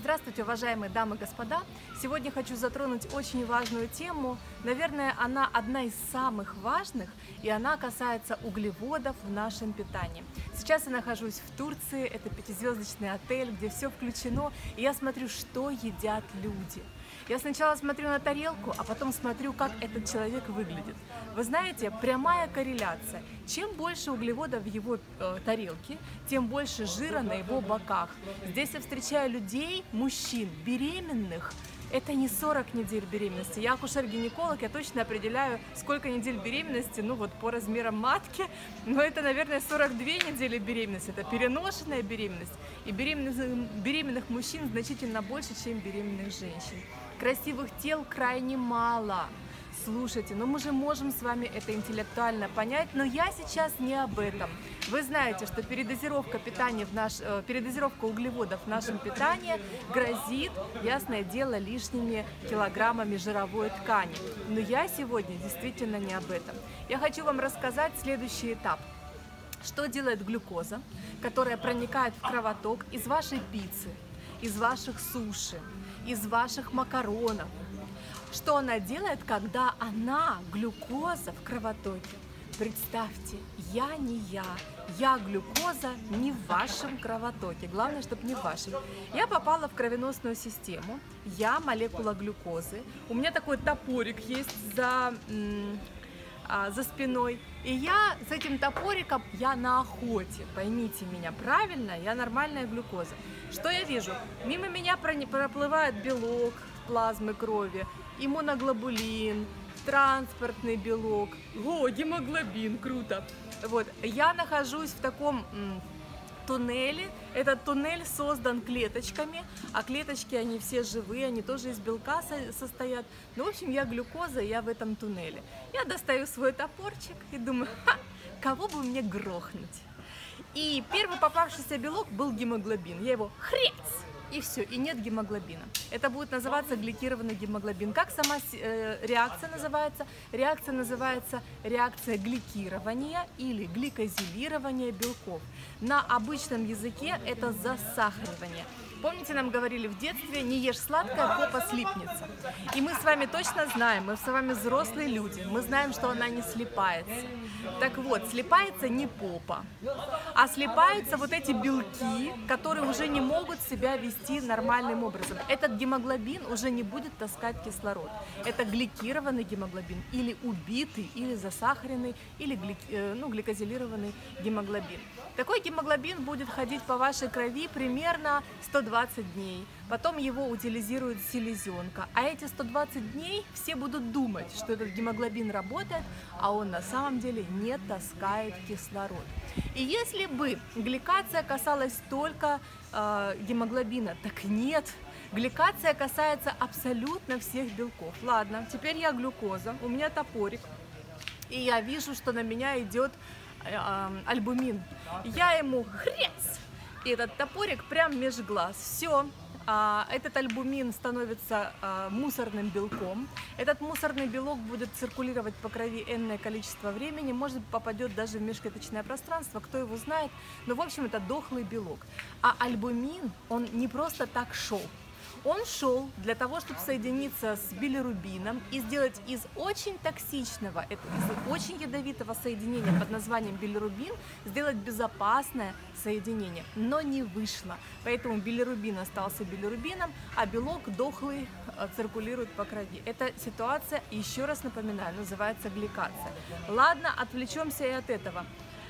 Здравствуйте, уважаемые дамы и господа! Сегодня хочу затронуть очень важную тему. Наверное, она одна из самых важных, и она касается углеводов в нашем питании. Сейчас я нахожусь в Турции, это пятизвездочный отель, где все включено, и я смотрю, что едят люди. Я сначала смотрю на тарелку, а потом смотрю, как этот человек выглядит. Вы знаете, прямая корреляция. Чем больше углеводов в его тарелке, тем больше жира на его боках. Здесь я встречаю людей, мужчин, беременных. Это не 40 недель беременности. Я акушер-гинеколог, я точно определяю, сколько недель беременности, ну вот по размерам матки. Но это, наверное, 42 недели беременности. Это переношенная беременность. И беременных мужчин значительно больше, чем беременных женщин. Красивых тел крайне мало. Слушайте, но мы же можем с вами это интеллектуально понять, но я сейчас не об этом. Вы знаете, что передозировка углеводов в нашем питании грозит, ясное дело, лишними килограммами жировой ткани. Но я сегодня действительно не об этом. Я хочу вам рассказать следующий этап. Что делает глюкоза, которая проникает в кровоток из вашей пиццы, из ваших суши, из ваших макаронов? Что она делает, когда глюкоза в кровотоке? Представьте, я не я глюкоза не в вашем кровотоке, главное, чтобы не в вашем. Я попала в кровеносную систему, я молекула глюкозы, у меня такой топорик есть за спиной, и я с этим топориком, я на охоте, поймите меня правильно, я нормальная глюкоза. Что я вижу? Мимо меня проплывает белок плазмы крови, иммуноглобулин, транспортный белок, гемоглобин, круто. Вот, я нахожусь в таком туннеле. Этот туннель создан клеточками, а клеточки, они все живые, они тоже из белка состоят. Ну, в общем, я глюкоза, я в этом туннеле. Я достаю свой топорчик и думаю, кого бы мне грохнуть? И первый попавшийся белок был гемоглобин. Я его хрец! И все, и нет гемоглобина. Это будет называться гликированный гемоглобин. Как сама реакция называется? Реакция называется реакция гликирования или гликозилирования белков. На обычном языке это засахаривание. Помните, нам говорили в детстве, не ешь сладкое, попа слипнется. И мы с вами точно знаем, мы с вами взрослые люди, мы знаем, что она не слипается. Так вот, слипается не попа, а слипаются вот эти белки, которые уже не могут себя вести нормальным образом. Этот гемоглобин уже не будет таскать кислород. Это гликированный гемоглобин, или убитый, или засахаренный, или гликозилированный гемоглобин. Такой гемоглобин будет ходить по вашей крови примерно 120 дней. Потом его утилизирует селезенка. А эти 120 дней все будут думать, что этот гемоглобин работает, а он на самом деле не таскает кислород. И если бы гликация касалась только гемоглобина, так нет. Гликация касается абсолютно всех белков. Ладно, теперь я глюкоза, у меня топорик, и я вижу, что на меня идет альбумин. Я ему хрец! И этот топорик прям меж глаз. Все. Этот альбумин становится мусорным белком. Этот мусорный белок будет циркулировать по крови энное количество времени, может попадет даже в межклеточное пространство, кто его знает. Но в общем это дохлый белок. А альбумин, он не просто так шел. Он шел для того, чтобы соединиться с билирубином и сделать из очень токсичного, из очень ядовитого соединения под названием билирубин, сделать безопасное соединение. Но не вышло. Поэтому билирубин остался билирубином, а белок дохлый циркулирует по крови. Эта ситуация, еще раз напоминаю, называется гликация. Ладно, отвлечемся и от этого.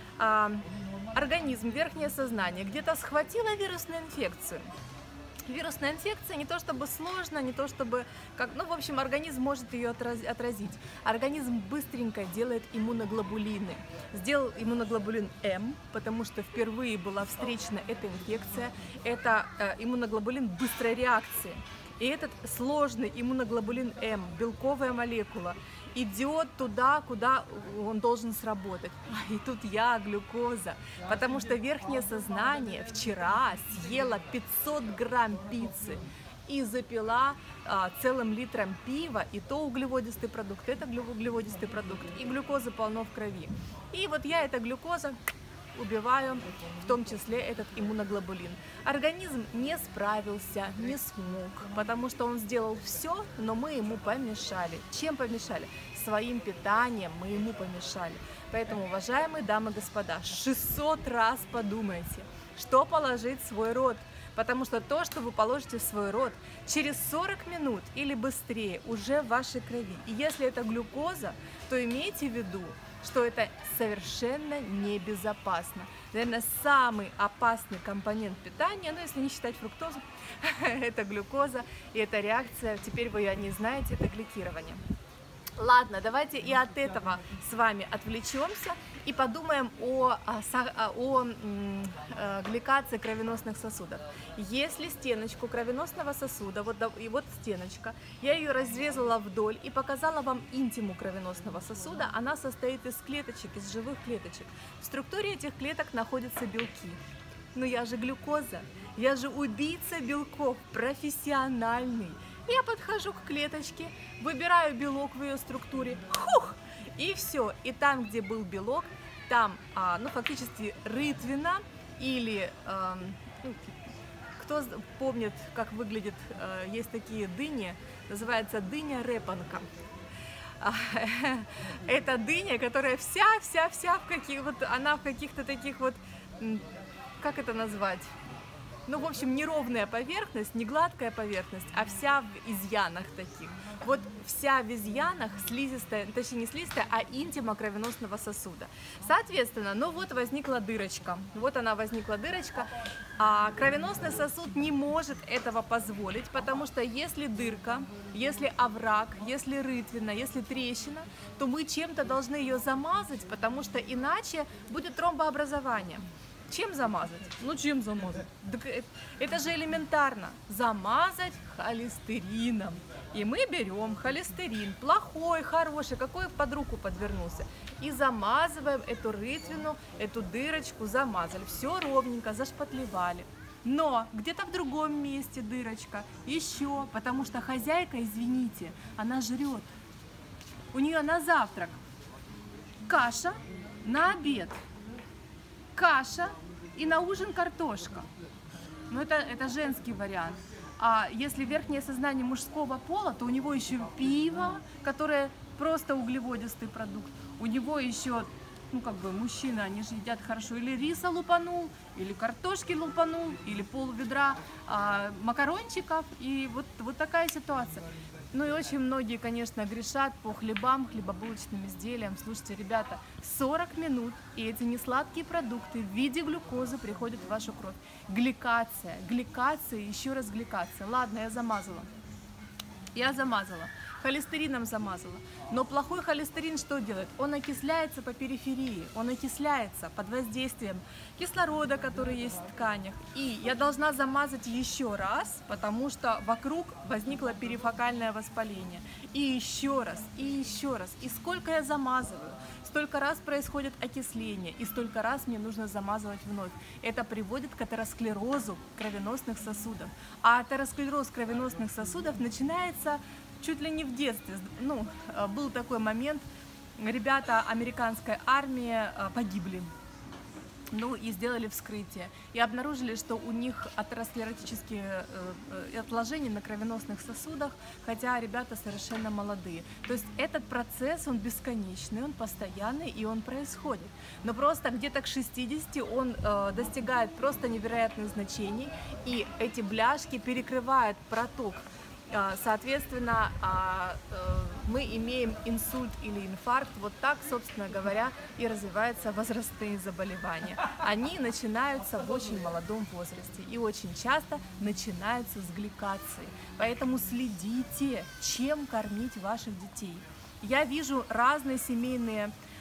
Организм, верхнее сознание где-то схватило вирусную инфекцию. Вирусная инфекция не то чтобы сложно, не то чтобы в общем, организм может ее отразить. Организм быстренько делает иммуноглобулины. Сделал иммуноглобулин М, потому что впервые была встречена эта инфекция. Это иммуноглобулин быстрой реакции. И этот сложный иммуноглобулин М, белковая молекула, идет туда, куда он должен сработать. И тут я, глюкоза, потому что верхнее сознание вчера съела 500 грамм пиццы и запила целым литром пива, и то углеводистый продукт, это углеводистый продукт, и глюкозы полно в крови. И вот я, эта глюкоза, убиваю в том числе этот иммуноглобулин. Организм не справился, не смог, потому что он сделал все, но мы ему помешали. Чем помешали? Своим питанием мы ему помешали. Поэтому, уважаемые дамы и господа, 600 раз подумайте, что положить в свой рот. Потому что то, что вы положите в свой рот, через 40 минут или быстрее уже в вашей крови. И если это глюкоза, то имейте в виду, что это совершенно небезопасно. Наверное, самый опасный компонент питания, ну если не считать фруктозу, это глюкоза, и это реакция, теперь вы ее не знаете, это гликирование. Ладно, давайте и от этого с вами отвлечемся и подумаем о гликации кровеносных сосудов. Если стеночку кровеносного сосуда, вот стеночка, я ее разрезала вдоль и показала вам интиму кровеносного сосуда, она состоит из клеточек, из живых клеточек. В структуре этих клеток находятся белки. Но я же глюкоза, я же убийца белков, профессиональный. Я подхожу к клеточке, выбираю белок в ее структуре, хух, и все. И там, где был белок, там, фактически рытвина или, кто помнит, как выглядит, есть такие дыни, называется дыня-репанка. Это дыня, которая вся она в каких-то таких вот, как это назвать? Ну, в общем, неровная поверхность, не гладкая поверхность, а вся в изъянах таких. Вот вся в изъянах слизистая, точнее не слизистая, а интима кровеносного сосуда. Соответственно, ну вот возникла дырочка. Вот она возникла дырочка. А кровеносный сосуд не может этого позволить, потому что если дырка, если овраг, если рытвина, если трещина, то мы чем-то должны ее замазать, потому что иначе будет тромбообразование. Чем замазать? Ну, чем замазать? Это же элементарно. Замазать холестерином. И мы берем холестерин, плохой, хороший, какой под руку подвернулся, и замазываем эту рытвину, эту дырочку, замазали. Все ровненько, зашпатлевали. Но где-то в другом месте дырочка, еще, потому что хозяйка, извините, она жрет. У нее на завтрак каша, на обед каша и на ужин картошка. Ну, это женский вариант. А если верхнее сознание мужского пола, то у него еще пиво, которое просто углеводистый продукт. У него еще, ну, как бы, мужчины, они же едят хорошо. Или риса лупанул, или картошки лупанул, или пол-ведра макарончиков. И вот такая ситуация. Ну и очень многие, конечно, грешат по хлебам, хлебобулочным изделиям. Слушайте, ребята, 40 минут, и эти несладкие продукты в виде глюкозы приходят в вашу кровь. Гликация, еще раз гликация. Ладно, я замазала. Холестерином замазала. Но плохой холестерин что делает? Он окисляется по периферии, он окисляется под воздействием кислорода, который есть в тканях. И я должна замазать еще раз, потому что вокруг возникло перифокальное воспаление. И еще раз, и еще раз. И сколько я замазываю, столько раз происходит окисление, и столько раз мне нужно замазывать вновь. Это приводит к атеросклерозу кровеносных сосудов. А атеросклероз кровеносных сосудов начинается чуть ли не в детстве. Ну, был такой момент, ребята американской армии погибли. Ну и сделали вскрытие. И обнаружили, что у них атеросклеротические отложения на кровеносных сосудах, хотя ребята совершенно молодые. То есть этот процесс, он бесконечный, он постоянный и он происходит. Но просто где-то к 60 он достигает просто невероятных значений, и эти бляшки перекрывают проток. Соответственно, мы имеем инсульт или инфаркт. Вот так, собственно говоря, и развиваются возрастные заболевания. Они начинаются в очень молодом возрасте и очень часто начинаются с гликации. Поэтому следите, чем кормить ваших детей. Я вижу разные семьи,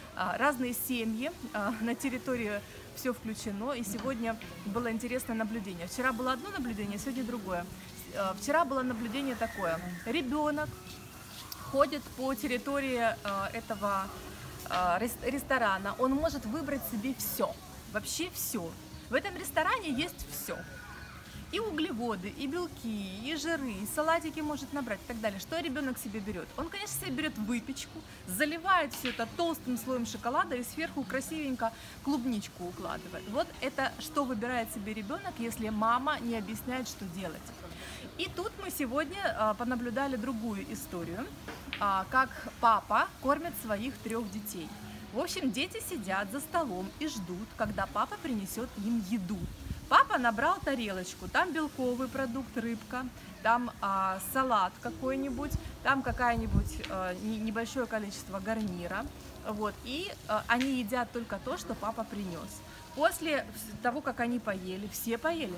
на территории все включено, и сегодня было интересное наблюдение. Вчера было одно наблюдение, сегодня другое. Вчера было наблюдение такое. Ребенок ходит по территории этого ресторана. Он может выбрать себе все. Вообще все. В этом ресторане есть все. и углеводы, и белки, и жиры, и салатики может набрать и так далее. Что ребенок себе берет? Он, конечно, себе берет выпечку, заливает все это толстым слоем шоколада и сверху красивенько клубничку укладывает. Вот это что выбирает себе ребенок, если мама не объясняет, что делать. И тут мы сегодня понаблюдали другую историю, как папа кормит своих 3 детей. В общем, дети сидят за столом и ждут, когда папа принесет им еду. Папа набрал тарелочку, там белковый продукт, рыбка, там салат какой-нибудь, там какое-нибудь небольшое количество гарнира. Вот, и они едят только то, что папа принес. После того, как они поели, все поели,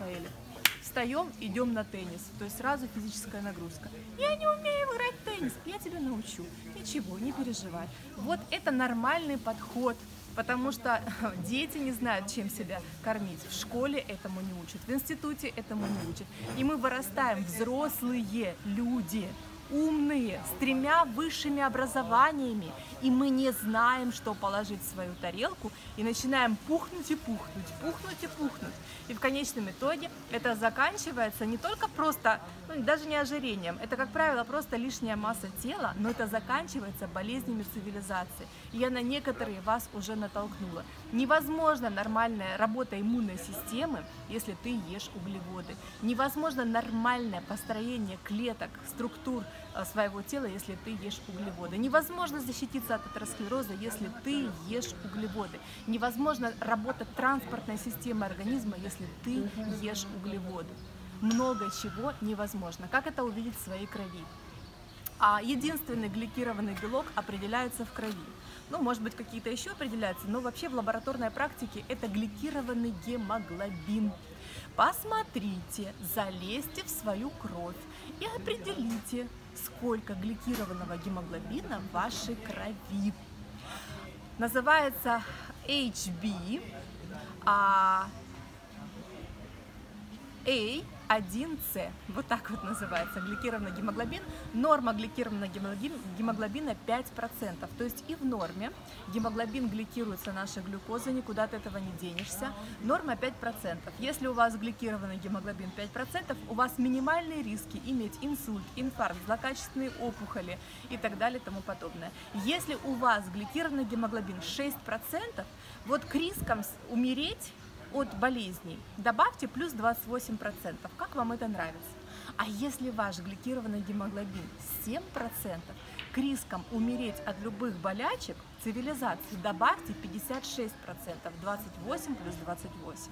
встаем, идем на теннис, то есть сразу физическая нагрузка. Я не умею играть в теннис, я тебя научу. Ничего, не переживай. Вот это нормальный подход, потому что дети не знают, чем себя кормить. В школе этому не учат, в институте этому не учат. И мы вырастаем взрослые люди, умные, с 3 высшими образованиями, и мы не знаем, что положить в свою тарелку, и начинаем пухнуть и пухнуть, пухнуть и пухнуть. И в конечном итоге это заканчивается не только просто, даже не ожирением, это, как правило, просто лишняя масса тела, но это заканчивается болезнями цивилизации. И я на некоторые вас уже натолкнула. Невозможно нормальная работа иммунной системы, если ты ешь углеводы. Невозможно нормальное построение клеток, структур своего тела, если ты ешь углеводы. Невозможно защититься от атеросклероза, если ты ешь углеводы. Невозможно работа транспортной системы организма, если ты ешь углеводы. Много чего невозможно. Как это увидеть в своей крови? Единственный гликированный белок определяется в крови. Может быть, какие-то еще определяются, но вообще в лабораторной практике это гликированный гемоглобин. Посмотрите, залезьте в свою кровь и определите, сколько гликированного гемоглобина в вашей крови. Называется HB A1C. Вот так вот называется гликированный гемоглобин. Норма гликированного гемоглобина 5%. То есть и в норме гемоглобин гликируется нашей глюкозой, никуда от этого не денешься. Норма 5%. Если у вас гликированный гемоглобин 5%, у вас минимальные риски иметь инсульт, инфаркт, злокачественные опухоли и так далее и тому подобное. Если у вас гликированный гемоглобин 6%, вот к рискам умереть от болезней добавьте плюс 28%. Как вам это нравится? А если ваш гликированный гемоглобин 7%, к рискам умереть от любых болячек цивилизации добавьте 56%, 28 плюс 28.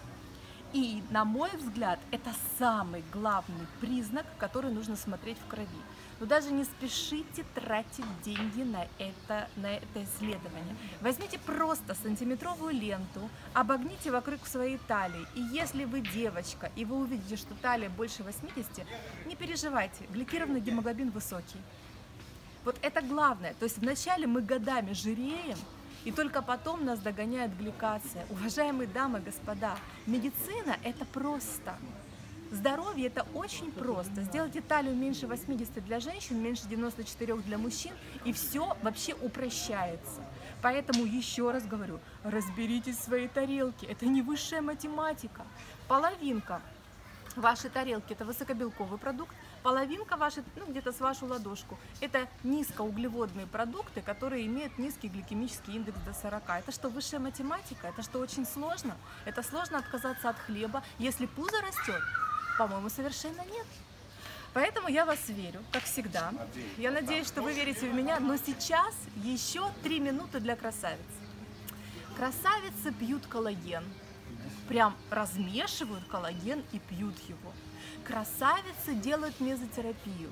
И, на мой взгляд, это самый главный признак, который нужно смотреть в крови. Но даже не спешите тратить деньги на это исследование. Возьмите просто сантиметровую ленту, обогните вокруг своей талии. И если вы девочка, и вы увидите, что талия больше 80, не переживайте, гликированный гемоглобин высокий. Вот это главное. То есть вначале мы годами жиреем, и только потом нас догоняет гликация. Уважаемые дамы и господа, медицина – это просто. Здоровье – это очень просто. Сделайте талию меньше 80 для женщин, меньше 94 для мужчин, и все вообще упрощается. Поэтому еще раз говорю, разберитесь в своей тарелке. Это не высшая математика. Половинка вашей тарелки – это высокобелковый продукт, половинка вашей, где-то с вашу ладошку, это низкоуглеводные продукты, которые имеют низкий гликемический индекс до 40. Это что, высшая математика? Это что, очень сложно? Это сложно отказаться от хлеба, если пузо растет? По-моему, совершенно нет. Поэтому я вас верю, как всегда. Я надеюсь, что вы верите в меня, но сейчас еще 3 минуты для красавиц. Красавицы пьют коллаген. Прям размешивают коллаген и пьют его. Красавицы делают мезотерапию.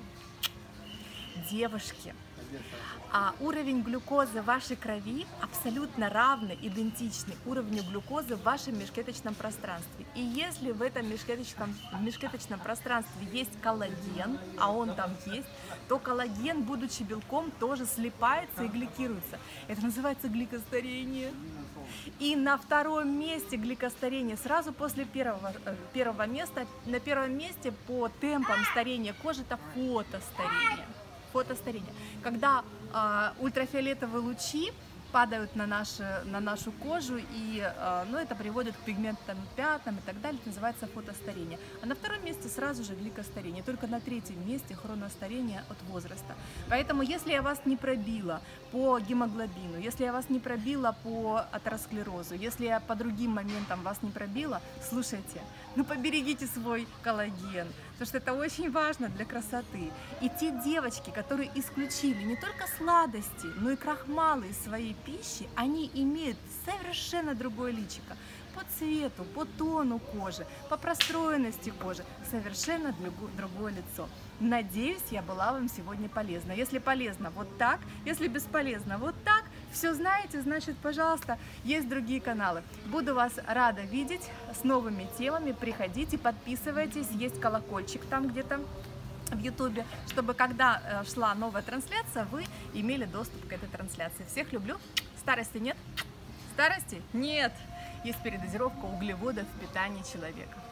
Девушки, уровень глюкозы в вашей крови абсолютно равный, идентичный уровню глюкозы в вашем межклеточном пространстве. И если в этом межклеточном пространстве есть коллаген, а он там есть, то коллаген, будучи белком, тоже слипается и гликируется. Это называется гликостарение. И на втором месте гликостарения, сразу после первого места, на первом месте по темпам старения кожи, это фотостарение. Когда ультрафиолетовые лучи падают на нашу кожу, и это приводит к пигментным пятнам и так далее, это называется фотостарение. А на втором месте сразу же гликостарение, только на третьем месте хроностарение от возраста. Поэтому если я вас не пробила по гемоглобину, если я вас не пробила по атеросклерозу, если я по другим моментам вас не пробила, слушайте, поберегите свой коллаген, потому что это очень важно для красоты. И те девочки, которые исключили не только сладости, но и крахмалы из своей пищи, они имеют совершенно другое личико. По цвету, по тону кожи, по простроенности кожи, совершенно другое лицо. Надеюсь, я была вам сегодня полезна. Если полезно, вот так. Если бесполезно, вот так. Все знаете, значит, пожалуйста, есть другие каналы. Буду вас рада видеть с новыми темами. Приходите, подписывайтесь, есть колокольчик там где-то в Ютубе, чтобы когда шла новая трансляция, вы имели доступ к этой трансляции. Всех люблю. Старости нет? Старости нет. Есть передозировка углеводов в питании человека.